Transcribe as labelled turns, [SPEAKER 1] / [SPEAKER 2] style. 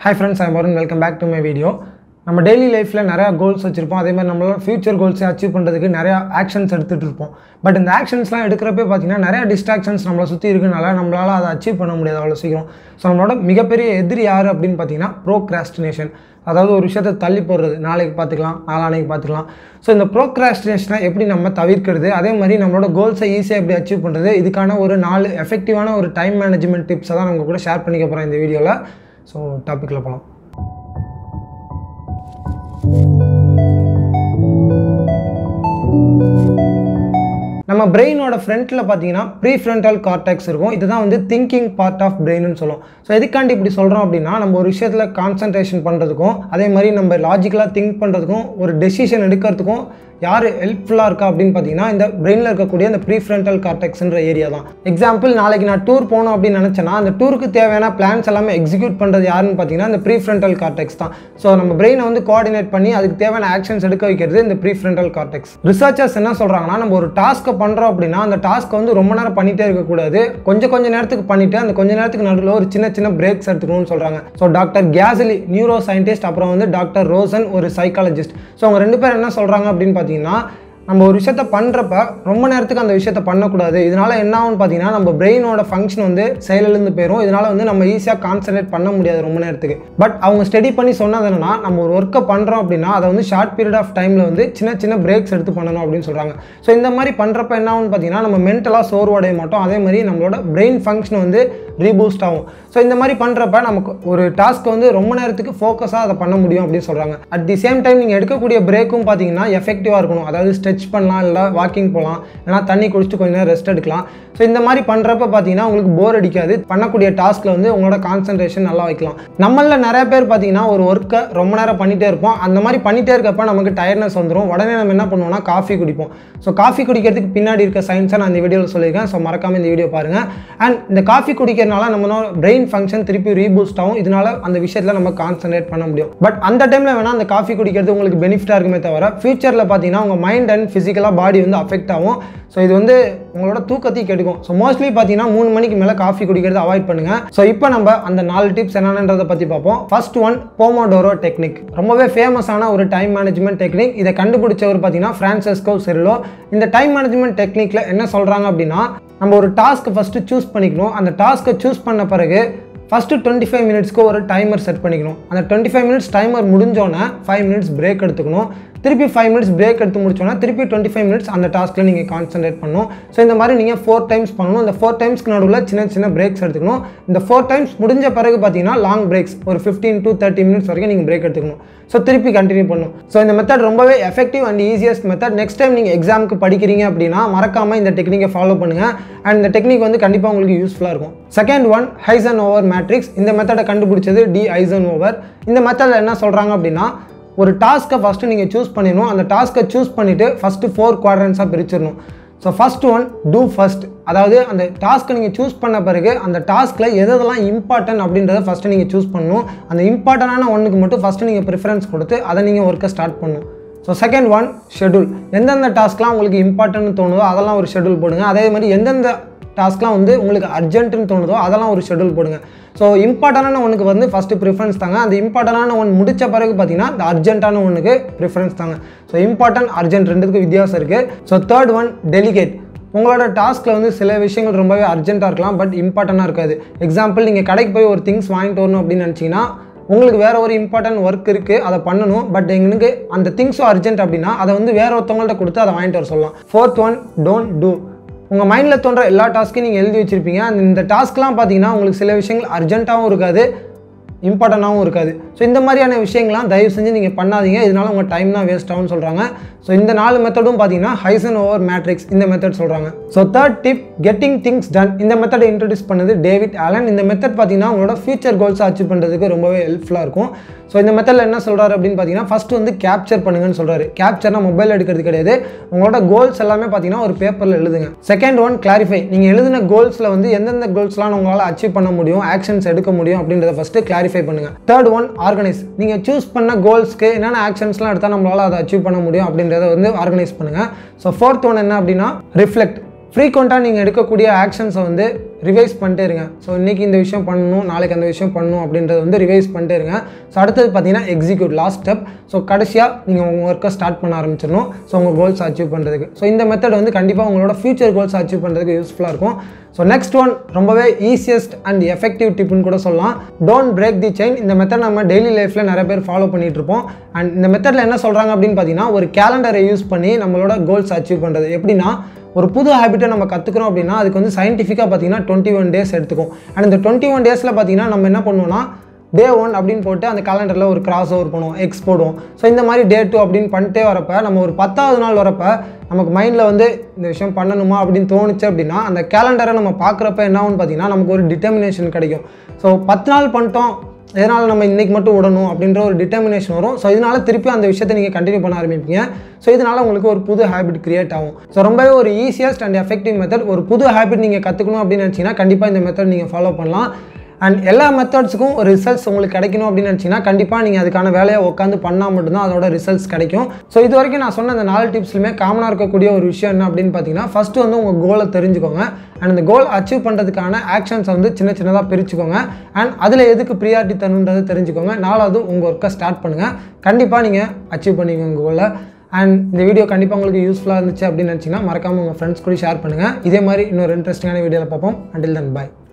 [SPEAKER 1] Hi friends, I am Varun. Welcome back to my video. நம்ம daily லைஃப்பில் நிறையா goals வச்சுருப்போம். அதே மாதிரி நம்மளால் ஃபியூச்சர் கோல்ஸை அச்சீவ் பண்ணுறதுக்கு நிறையா ஆக்ஷன்ஸ் எடுத்துகிட்டு இருப்போம். பட் இந்த ஆக்ஷன்ஸ்லாம் எடுக்கிறப்ப பார்த்தீங்கன்னா நிறையா டிஸ்ட்ராக்ஷன்ஸ் நம்மளை சுற்றி இருக்கனால நம்மளால் அதை அச்சீவ் பண்ண முடியாது அவ்வளோ சீக்கிரம். ஸோ நம்மளோட மிகப்பெரிய எதிரி யார் அப்படின்னு பார்த்தீங்கன்னா ப்ரோக்ராஸ்டினேஷன். அதாவது ஒரு விஷயத்தை தள்ளி போடுறது, நாளைக்கு பார்த்துக்கலாம், நாளானைக்கு பார்த்துக்கலாம். ஸோ இந்த ப்ரோக்ராஸ்டினேஷனை எப்படி நம்ம தவிர்க்கிறது, அதே மாதிரி நம்மளோட கோல்ஸை ஈஸியாக எப்படி அச்சீவ் பண்ணுறது, இதுக்கான ஒரு 4 எஃபெக்டிவான ஒரு டைம் மேனேஜ்மெண்ட் டிப்ஸை தான் நம்ம கூட ஷேர் பண்ணிக்க போகிறோம் இந்த வீடியோவில். ஸோ டாப்பிக்கில் போகலாம். நம்ம பிரெயினோட ஃப்ரண்ட்டில் பார்த்தீங்கன்னா ப்ரீஃப்ரண்டல் கார்டெக்ஸ் இருக்கும். இதுதான் வந்து திங்கிங் பார்ட் ஆஃப் பிரெயின்னு சொல்லுவோம். ஸோ எதுக்காண்டி இப்படி சொல்கிறோம் அப்படின்னா, நம்ம ஒரு விஷயத்தில் கான்சன்ட்ரேஷன் பண்ணுறதுக்கும் அதே மாதிரி நம்ம லாஜிக்கலாக திங்க் பண்ணுறதுக்கும் ஒரு டெசிஷன் எடுக்கிறதுக்கும் யார் ஹெல்ப்ஃபுல்லாக இருக்கா அப்படின்னு பார்த்தீங்கன்னா இந்த பிரெயினில் இருக்கக்கூடிய இந்த ப்ரீஃப்ரண்டல் கார்டெக்ஸ்ன்ற ஏரியா தான். எக்ஸாம்பிள், நாளைக்கு நான் டூர் போகணும் அப்படின்னு நினச்சேன்னா அந்த டூருக்கு தேவையான பிளான்ஸ் எல்லாமே எக்ஸிக்யூட் பண்ணுறது யாருன்னு பார்த்தீங்கன்னா இந்த ப்ரீஃப்ரண்டல் கார்டெக்ஸ் தான். ஸோ நம்ம பிரெயினை வந்து கோஆர்டினேட் பண்ணி அதுக்கு தேவையான ஆக்ஷன்ஸ் எடுக்க வைக்கிறது இந்த ப்ரீஃப்ரண்டல் கார்டெக்ஸ். ரிசர்ச்சர்ஸ் என்ன சொல்கிறாங்கன்னா, நம்ம ஒரு டாஸ்க்கை பண்ணுறோம் அப்படின்னா அந்த டாஸ்க்கை வந்து ரொம்ப நேரம் பண்ணிகிட்டே இருக்கக்கூடாது, கொஞ்சம் நேரத்துக்கு பண்ணிவிட்டு அந்த கொஞ்ச நேரத்துக்கு நடுவில் ஒரு சின்ன பிரேக்ஸ் எடுத்துக்கணும்னு சொல்கிறாங்க. ஸோ டாக்டர் கேசலி நியூரோ சயின்டிஸ்ட், அப்புறம் வந்து டாக்டர் ரோசன் ஒரு சைக்காலஜிஸ்ட். ஸோ அவங்க 2 பேர் என்ன சொல்கிறாங்க அப்படின்னு பார்த்தீங்கன்னா, நம்ம ஒரு விஷயத்த பண்ணுறப்ப ரொம்ப நேரத்துக்கு அந்த விஷயத்த பண்ணக்கூடாது. இதனால் என்ன ஆகும்னு பார்த்தீங்கன்னா, நம்ம பிரெயினோட ஃபங்க்ஷன் வந்து செயலிழந்து போயிடும். இதனால் வந்து நம்ம ஈஸியாக கான்சன்ட்ரேட் பண்ண முடியாது ரொம்ப நேரத்துக்கு. பட் அவங்க ஸ்டடி பண்ணி சொன்னது என்னன்னா, நம்ம ஒரு ஒர்க்கை பண்ணுறோம் அப்படின்னா அதை வந்து ஷார்ட் பீரியட் ஆஃப் டைமில் வந்து சின்ன பிரேக்ஸ் எடுத்து பண்ணணும் அப்படின்னு சொல்கிறாங்க. ஸோ இந்த மாதிரி பண்ணுறப்ப என்ன ஆகும்னு பார்த்தீங்கன்னா, நம்ம மென்டலாக சோர்வடைய மாட்டோம். அதே மாதிரி நம்மளோட பிரெயின் ஃபங்க்ஷன் வந்து ரீபூஸ்ட் ஆகும். ஸோ இந்த மாதிரி பண்ணுறப்ப நமக்கு ஒரு டாஸ்க்கை வந்து ரொம்ப நேரத்துக்கு ஃபோக்கஸாக அதை பண்ண முடியும் அப்படின்னு சொல்கிறாங்க. அட் தி சேம் டைம் நீங்கள் எடுக்கக்கூடிய பிரேக்கும் பார்த்தீங்கன்னா எஃபெக்டிவாக இருக்கணும். அதாவது ஸ்ட்ரெச் பண்ணலாம், இல்லை வாக்கிங் போகலாம், இல்லைனா தண்ணி குடிச்சிட்டு கொஞ்சம் நேரம் ரெஸ்ட் எடுக்கலாம். ஸோ இந்த மாதிரி பண்ணுறப்ப பார்த்தீங்கன்னா உங்களுக்கு போர் அடிக்காது. பண்ணக்கூடிய டாஸ்க்கில் வந்து உங்களோட கான்சன்ட்ரேஷன் நல்லா வைக்கலாம். நம்மளில் நிறைய பேர் பார்த்தீங்கன்னா ஒரு ஒர்க்கை ரொம்ப நேரம் பண்ணிகிட்டே இருப்போம். அந்த மாதிரி பண்ணிகிட்டே இருக்கப்ப நமக்கு டயர்ட்னஸ் வந்துடும். உடனே நம்ம என்ன பண்ணுவோம்னா காஃபி குடிப்போம். ஸோ காஃபி குடிக்கிறதுக்கு பின்னாடி இருக்க சயின்ஸை நான் இந்த வீடியோவில் சொல்லியிருக்கேன். ஸோ மறக்காமல் இந்த வீடியோ பாருங்கள். அண்ட் இந்த காஃபி குடிக்கிறதுனால நம்மளோட பிரெயின் ஃபங்க்ஷன் திருப்பி ரீபூஸ்ட் ஆகும். இதனால அந்த விஷயத்தில் நம்ம கான்சன்ட்ரேட் பண்ண முடியும். பட் அந்த டைமில் வேணால் அந்த காஃபி குடிக்கிறது உங்களுக்கு பெனிஃபிட்டாக இருக்குமே தவிர ஃபியூச்சரில் பார்த்தீங்கன்னா உங்கள் மைண்ட் அண்ட் ஃபிசிக்கலாக பாடி வந்து அஃபெக்ட் ஆகும். ஸோ இது வந்து உங்களோட தூக்கத்தையும் கெடுக்கும். ஸோ மோஸ்ட்லி பார்த்தீங்கன்னா 3 மணிக்கு மேலே காஃபி குடிக்கிறத அவாய்ட் பண்ணுங்கள். ஸோ இப்போ நம்ம அந்த 4 டிப்ஸ் என்னன்றதை பற்றி பார்ப்போம். First one, Pomodoro technique. ரொம்பவே ஃபேமஸான ஒரு டைம் மேனேஜ்மெண்ட் டெக்னிக். இதை கண்டுபிடிச்சவர் பார்த்தீங்கன்னா ஃப்ரான்சிஸ்கோ செரிலோ. இந்த டைம் மேனேஜ்மெண்ட் டெக்னிக்கில் என்ன சொல்கிறாங்க அப்படின்னா, நம்ம ஒரு டாஸ்க்கை ஃபஸ்ட்டு சூஸ் பண்ணிக்கணும். அந்த டாஸ்க்கை சூஸ் பண்ண பிறகு ஃபஸ்ட்டு 25 மினிட்ஸ்க்கு ஒரு டைமர் செட் பண்ணிக்கணும். அந்த 25 மினிட்ஸ் டைமர் முடிஞ்சோன்னே 5 மினிட்ஸ் பிரேக் எடுத்துக்கணும். திருப்பி 5 மினிட்ஸ் பிரேக் எடுத்து முடிச்சோன்னா திருப்பி 25 மினிட்ஸ் அந்த டாஸ்க்கில் நீங்கள் கான்சன்ட்ரேட் பண்ணணும். ஸோ இந்த மாதிரி நீங்கள் 4 டைம்ஸ் பண்ணணும். இந்த 4 டைம்ஸ்க்கு நடுவில் சின்ன பிரேக்ஸ் எடுத்துக்கணும். இந்த 4 டைம்ஸ் முடிஞ்ச பிறகு பார்த்தீங்கன்னா லாங் பிரேக்ஸ் ஒரு 15 to 30 மினிட்ஸ் வரைக்கும் நீங்கள் பிரேக் எடுத்துக்கணும். ஸோ திருப்பி கண்டினியூ பண்ணணும். ஸோ இந்த மெத்தட் ரொம்பவே effective and easiest method. Next time நீங்கள் எக்ஸாமுக்கு படிக்கிறீங்க அப்படின்னா மறக்காமல் இந்த டெக்னிக்கை ஃபாலோ பண்ணுங்கள். அண்ட் இந்த டெக்னிக் வந்து கண்டிப்பாக உங்களுக்கு யூஸ்ஃபுல்லாக இருக்கும். Second one, Eisenhower matrix. இந்த மெத்தடை கண்டுபிடிச்சது டி ஐசன்ஹோவர். இந்த மெத்தடில் என்ன சொல்கிறாங்க அப்படின்னா, ஒரு டாஸ்க்கை ஃபஸ்ட்டு நீங்கள் சூஸ் பண்ணிடணும். அந்த டாஸ்க்கை சூஸ் பண்ணிவிட்டு ஃபஸ்ட்டு 4 குவாட்ரண்ட்ஸாக பிரிச்சிடணும். So first one, do first. அதாவது அந்த டாஸ்க்கை நீங்கள் சூஸ் பண்ண பிறகு அந்த டாஸ்க்கில் எதெல்லாம் இம்பார்ட்டன்ட் அப்படின்றத ஃபஸ்ட்டு நீங்கள் சூஸ் பண்ணணும். அந்த இம்பார்ட்டண்டான ஒன்றுக்கு மட்டும் ஃபஸ்ட்டு நீங்கள் ப்ரிஃபரன்ஸ் கொடுத்து அதை நீங்கள் ஒர்க்கை ஸ்டார்ட் பண்ணணும். So second one, schedule. எந்தெந்த டாஸ்க்லாம் உங்களுக்கு இம்பார்ட்டன்ட்னு தோணுதோ அதெல்லாம் ஒரு ஷெடியூல் போடுங்க. அதே மாதிரி எந்தெந்த டாஸ்க்லாம் வந்து உங்களுக்கு அர்ஜென்ட்டுன்னு தோணுதோ அதெல்லாம் ஒரு ஷெடியூல் போடுங்க. ஸோ இம்பார்ட்டண்டான ஒன்றுக்கு வந்து ஃபஸ்ட்டு ப்ரிஃபரன்ஸ் தாங்க. அந்த இம்பார்ட்டண்டான ஒன் முடித்த பிறகு பார்த்தீங்கன்னா இந்த அர்ஜென்ட்டான ஒன்றுக்கு ப்ரிஃபரன்ஸ் தாங்க. ஸோ இம்பார்ட்டன்ட், அர்ஜென்ட் ரெண்டுக்கு வித்தியாசம் இருக்குது. So third one, delegate. உங்களோட டாஸ்க்கில் வந்து சில விஷயங்கள் ரொம்பவே அர்ஜென்ட்டாக இருக்கலாம், பட் இம்பார்ட்டண்டாக இருக்காது. எக்ஸாம்பிள், நீங்கள் கடைக்கு போய் ஒரு திங்ஸ் வாங்கிட்டு வரணும் அப்படின்னு நினச்சிங்கன்னா உங்களுக்கு வேறு ஒரு இம்பார்ட்டன்ட் ஒர்க் இருக்குது, அதை பண்ணணும். பட் எங்களுக்கு அந்த திங்ஸும் அர்ஜென்ட் அப்படின்னா அதை வந்து வேறு ஒருத்தவங்கள்ட்ட கொடுத்து அதை வாங்கிட்டு வர சொல்லலாம். Fourth one, don't do. உங்கள் மைண்டில் தோன்ற எல்லா டாஸ்க்கையும் நீங்கள் எழுதி வச்சுருப்பீங்க. இந்த டாஸ்க்லாம் பார்த்தீங்கன்னா உங்களுக்கு சில விஷயங்கள் அர்ஜென்ட்டாகவும் இருக்காது, இம்பார்ட்டண்ட்டாகவும் இருக்காது. ஸோ இந்த மாதிரியான விஷயங்கள்லாம் தயவு செஞ்சு நீங்கள் பண்ணாதீங்க. இதனால் உங்கள் டைம் தான் வேஸ்ட் ஆகும்னு சொல்கிறாங்க. ஸோ இந்த 4 மெத்தடும் பார்த்தீங்கன்னா ஐசன்ஹோவர் மேட்ரிக்ஸ் இந்த மெத்தட் சொல்கிறாங்க. So third tip, getting things done. இந்த மெத்தடை இன்ட்ரடியூஸ் பண்ணது டேவிட் ஆலன். இந்த மெத்தட் பார்த்தீங்கன்னா உங்களோட ஃபியூச்சர் கோல்ஸை அச்சீவ் பண்ணுறதுக்கு ரொம்பவே ஹெல்ப்ஃபுல்லாக இருக்கும். ஸோ இந்த மெத்தடில் என்ன சொல்கிறாரு அப்படின்னு பார்த்தீங்கன்னா, ஃபஸ்ட்டு வந்து கேப்சர் பண்ணுங்கன்னு சொல்கிறாரு. கேப்சர்னா மொபைல் எடுக்கிறது கிடையாது. உங்களோட கோல்ஸ் எல்லாமே பார்த்தீங்கன்னா ஒரு பேப்பரில் எழுதுங்க. Second one, clarify. நீங்கள் எழுதின கோல்ஸில் வந்து எந்தெந்த கோல்ஸ்லாம் உங்களால் அச்சீவ் பண்ண முடியும், ஆக்ஷன்ஸ் எடுக்க முடியும் அப்படின்றத ஃபஸ்ட்டு கிளாரிஃபை பண்ணுங்கள். Third one, organise. நீங்கள் சூஸ் பண்ண கோல்ஸ்க்கு என்னென்ன ஆக்ஷன்ஸ்லாம் எடுத்தால் நம்மளால் அதை அச்சீவ் பண்ண முடியும் அப்படின்றத வந்து ஆர்கனைஸ் பண்ணுங்கள். ஸோ ஃபோர்த் ஒன் என்ன அப்படின்னா, ரிஃப்ளெக்ட். ஃப்ரீக்வெண்ட்டாக நீங்கள் எடுக்கக்கூடிய ஆக்ஷன்ஸை வந்து ரிவைஸ் பண்ணிட்டே இருங்க. ஸோ இன்றைக்கி இந்த விஷயம் பண்ணணும், நாளைக்கு அந்த விஷயம் பண்ணணும் அப்படின்றது வந்து ரிவைஸ் பண்ணிட்டே இருங்க. ஸோ அடுத்தது பார்த்தீங்கன்னா எக்ஸிக்யூட், லாஸ்ட் ஸ்டெப். ஸோ கடைசியாக நீங்கள் உங்கள் ஒர்க்கை ஸ்டார்ட் பண்ண ஆரம்பிச்சிடணும். ஸோ உங்கள் கோல்ஸ் அச்சீவ் பண்ணுறதுக்கு. ஸோ இந்த மெத்தட் வந்து கண்டிப்பாக உங்களோட ஃபியூச்சர் கோல்ஸ் அச்சீவ் பண்ணுறதுக்கு யூஸ்ஃபுல்லாக இருக்கும். ஸோ நெக்ஸ்ட் ஒன் ரொம்பவே ஈஸியஸ்ட் அண்ட் எஃபெக்டிவ் டிப்னு கூட சொல்லலாம். Don't break the chain. இந்த மெத்தட் நம்ம டெய்லி லைஃப்பில் நிறைய பேர் ஃபாலோ பண்ணிகிட்டு இருப்போம். அண்ட் இந்த மெத்தடில் என்ன சொல்கிறாங்க அப்படின்னு பார்த்தீங்கன்னா, ஒரு கேலண்டரை யூஸ் பண்ணி நம்மளோட கோல்ஸ் அச்சீவ் பண்ணுறது. எப்படின்னா, ஒரு புது ஹேபிட்டை நம்ம கற்றுக்குறோம் அப்படின்னா அதுக்கு வந்து சயின்டிஃபிக்காக பார்த்தீங்கன்னா 21 days எடுத்துக்கும். அண்ட் இந்த 21 daysல பார்த்தீங்கன்னா நம்ம என்ன பண்ணுவோம்னா, Day 1 அப்படின்னு போட்டு அந்த கேலண்டரில் ஒரு கிராஸ் ஓவர் பண்ணுவோம், எக்ஸ் போடுவோம். ஸோ இந்த மாதிரி Day 2 அப்படின்னு பண்ணிட்டே வரப்போ நம்ம ஒரு 10வது நாள் வரப்போ நமக்கு மைண்டில் வந்து இந்த விஷயம் பண்ணணுமா அப்படின்னு தோணுச்சு அப்படின்னா, அந்த கேலண்டரை நம்ம பார்க்குறப்ப என்ன ஆகும்னு பார்த்தீங்கன்னா நமக்கு ஒரு டிட்டர்மினேஷன் கிடைக்கும். ஸோ 10 நாள் பண்ணிட்டோம், இதனால் நம்ம இன்றைக்கி மட்டும் விடணும் அப்படின்ற ஒரு டிட்டர்மினேஷன் வரும். ஸோ இதனால் திருப்பி அந்த விஷயத்தை நீங்கள் கண்டினியூ பண்ண ஆரம்பிப்பீங்க. ஸோ இதனால் உங்களுக்கு ஒரு புது ஹேபிட் கிரியேட் ஆகும். ஸோ ரொம்பவே ஒரு ஈஸியஸ்ட் அண்ட் எஃபெக்டிவ் மெத்தட். ஒரு புது ஹேபிட் நீங்கள் கற்றுக்கணும் அப்படின்னு நினச்சிங்கன்னா கண்டிப்பாக இந்த மெத்தட் நீங்கள் ஃபாலோ பண்ணலாம். அண்ட் எல்லா மெத்தட்ஸுக்கும் ஒரு ரிசல்ட்ஸ் உங்களுக்கு கிடைக்கணும் அப்படின்னு நினச்சிங்கன்னா கண்டிப்பாக நீங்கள் அதுக்கான வேலையை உட்காந்து பண்ணால் மட்டும்தான் அதோட ரிசல்ட்ஸ் கிடைக்கும். ஸோ இது வரைக்கும் நான் சொன்ன அந்த 4 டிப்ஸ்லையுமே காமனாக இருக்கக்கூடிய ஒரு விஷயம் என்ன அப்படின்னு பார்த்தீங்கன்னா, ஃபஸ்ட்டு வந்து உங்கள் கோலை தெரிஞ்சுக்கோங்க. அண்ட் அந்த கோல் அச்சீவ் பண்ணுறதுக்கான ஆக்ஷன்ஸை வந்து சின்ன சின்னதாக பிரிச்சுக்கோங்க. அண்ட் அதில் எதுக்கு ப்ரியாரிட்டி தரணுன்றதை தெரிஞ்சுக்கோங்க. 4வது உங்கள் ஒர்க்கை ஸ்டார்ட் பண்ணுங்கள். கண்டிப்பாக நீங்கள் அச்சீவ் பண்ணிக்கோங்க உங்கள் கோலை. அண்ட் இந்த வீடியோ கண்டிப்பாக உங்களுக்கு யூஸ்ஃபுல்லாக இருந்துச்சு அப்படின்னு நினச்சிங்கன்னா மறக்காமல் உங்கள் ஃப்ரெண்ட்ஸ் கூட ஷேர் பண்ணுங்கள். இதே மாதிரி இன்னொரு இன்ட்ரெஸ்டிங்கான வீடியோவில் பார்ப்போம். Until then by.